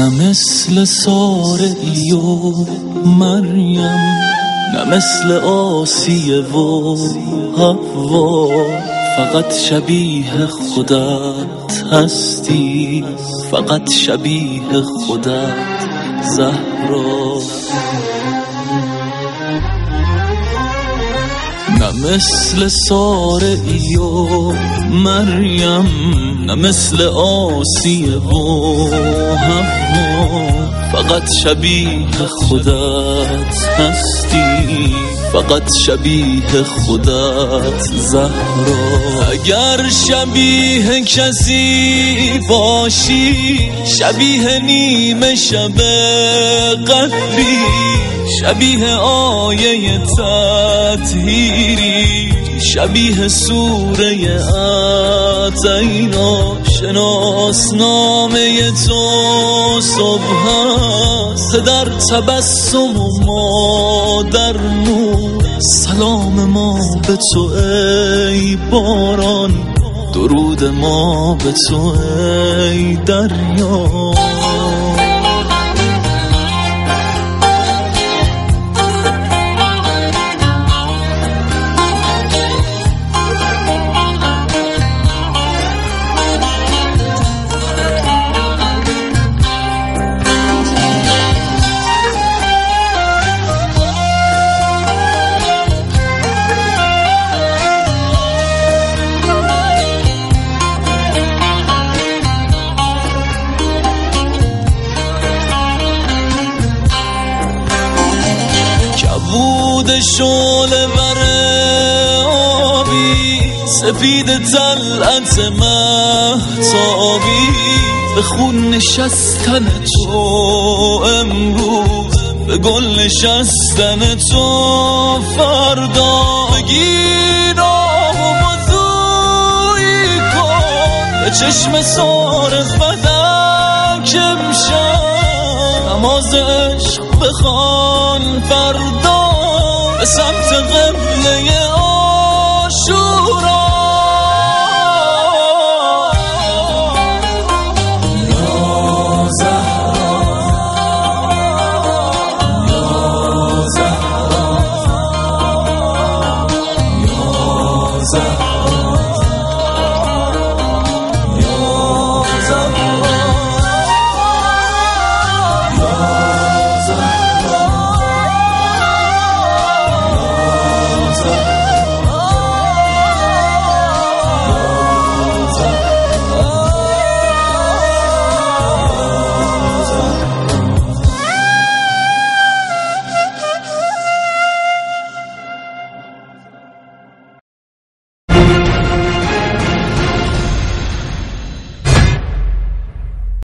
نه مثل سارعی و مریم، نه مثل آسیه و حوا، فقط شبیه خودت هستی، فقط شبیه خودت زهرا. نه مثل سارعی و مریم، نه مثل آسیه و حوا، فقط شبیه خودت هستی، فقط شبیه خودت زهرا. اگر شبیه کسی باشی، شبیه نیمه شب قدری، شبیه آیه تطهیری، شبیه سوره اعطینا. شناسنامه تو صبح است، در تبسم و ما در نور. سلام ما به تو ای باران، درود ما به تو ای دریا. بود شعله ور آبی، سفید طلعت مهتابی، به خون نشستن تو امروز، به گل نشستن تو فردا. بگیر آب و بازویی کن، به چشم سارخ فدک امشب. نماز عشق بخوان فردا، به سمت قبله آشور.